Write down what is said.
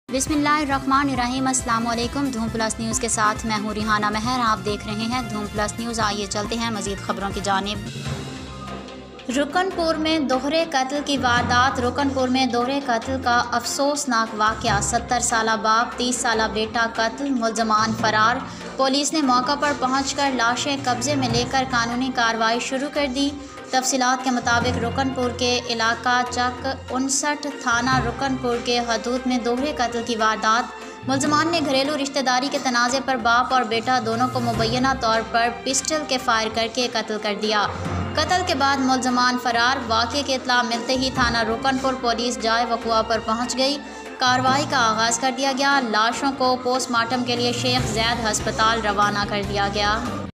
बिस्मिल्लाहिर्रहमानिर्रहीम। अस्सलाम वालेकुम। धूम प्लस न्यूज़ के साथ मैं हूँ रिहाना महर। आप देख रहे हैं धूम प्लस न्यूज़। आइए चलते हैं मज़ीद खबरों की जानिब। रुकनपुर में दोहरे कत्ल की वारदात। रुकनपुर में दोहरे कत्ल का अफसोसनाक वाक़या। 70 साला बाप 30 साला बेटा कत्ल, मुलजमान फरार। पुलिस ने मौका पर पहुंचकर लाशें कब्जे में लेकर कानूनी कार्रवाई शुरू कर दी। तफसीलात के मुताबिक रुकनपुर के इलाका चक 59 थाना रुकनपुर के हदूद में दोहरे कत्ल की वारदात। मुलजमान ने घरेलू रिश्तेदारी के तनाज़े पर बाप और बेटा दोनों को मुबैना तौर पर पिस्टल के फायर करके कत्ल कर दिया। कत्ल के बाद मुलजमान फरार। वाक़े की इत्तला मिलते ही थाना रुकनपुर पुलिस जाए वक़ुआ पर पहुंच गई। कार्रवाई का आगाज़ कर दिया गया। लाशों को पोस्टमार्टम के लिए शेख ज़ैद अस्पताल रवाना कर दिया गया।